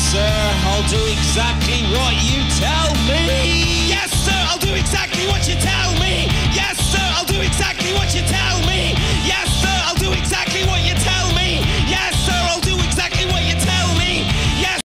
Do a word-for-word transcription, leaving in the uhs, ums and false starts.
sir. I'll do exactly what you tell me.